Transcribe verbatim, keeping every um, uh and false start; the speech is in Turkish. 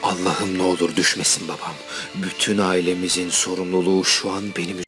Allah'ım ne olur düşmesin babam. Bütün ailemizin sorumluluğu şu an benim